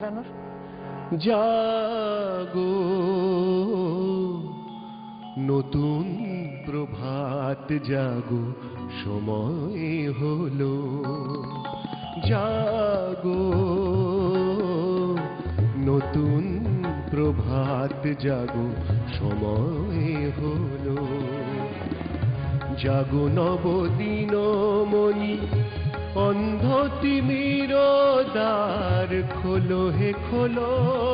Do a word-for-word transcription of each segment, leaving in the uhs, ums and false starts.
জাগো নতুন প্রভাত জাগো সময় হলো জাগো নতুন প্রভাত জাগো সময় হলো জাগো নবদিনমণি অন্ধ তিমির দ্বার খোলো হে খোলো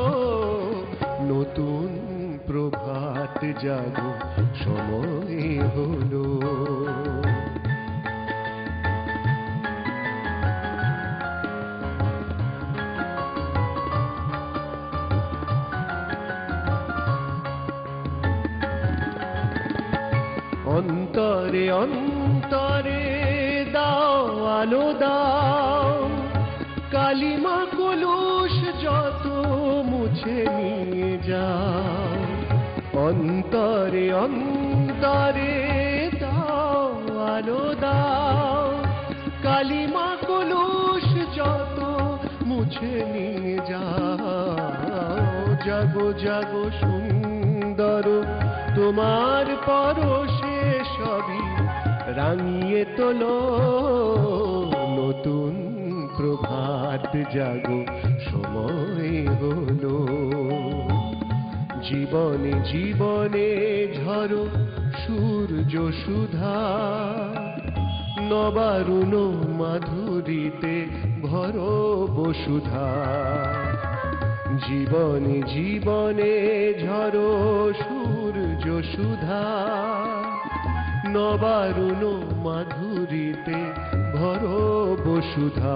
নতুন প্রভাত জাগো সময় হলো অন্তরে অন্তরে দাও আলো দাও কালিমা কলুষ যত মুছে নিয়ে যাও অন্তরে অন্তরে দাও আলো দাও কালিমা কলুষ যত মুছে নিয়ে যাও জাগো জাগো সুন্দর তোমার পরশে সবই রাঙিয়ে তোলো নতুন প্রভাত জাগো সময় হলো জীবনে জীবনে ঝরো সূর্য সুধা নবারুণ মাধুরীতে ভরো বসুধা জীবনে জীবনে ঝরো সূর্য সুধা নবারুণ মাধুরীতে ভরো বসুধা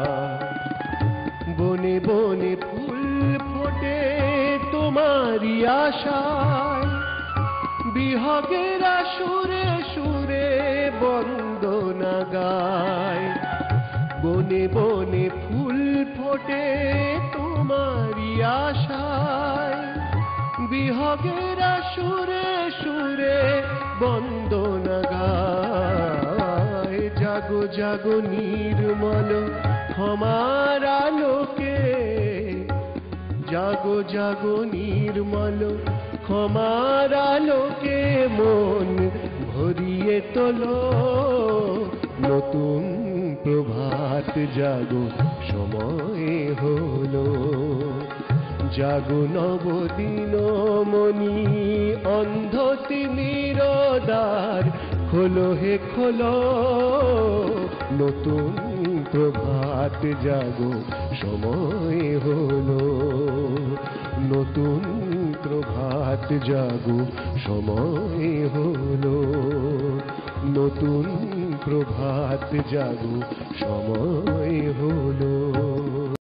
বনে বনে ফুল ফোটে তোমারি আশায় বিহগের সুরে সুরে বন্দনা গায় বনে বনে ফুল ফোটে তোমারি আশায় বিহগের সুরে সুরে বন্দনা গায় জাগো জাগো নির্মল ক্ষমার আলোকে জাগো জাগো নির্মল ক্ষমার আলোকে মন ভরিয়ে তোলো নতুন প্রভাত জাগো সময় হলো জাগো নবদিনমণি অন্ধ তিমির দ্বার খোলো হে খোলো নতুন প্রভাত জাগো সময় হলো নতুন প্রভাত জাগো সময় হলো নতুন প্রভাত জাগো সময় হলো।